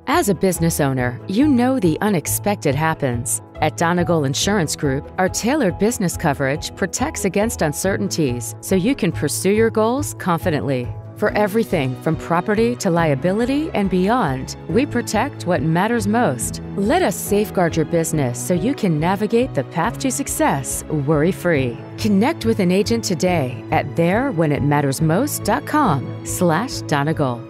As a business owner, you know the unexpected happens. At Donegal Insurance Group, our tailored business coverage protects against uncertainties so you can pursue your goals confidently. For everything from property to liability and beyond, we protect what matters most. Let us safeguard your business so you can navigate the path to success worry-free. Connect with an agent today at therewhenitmattersmost.com/Donegal.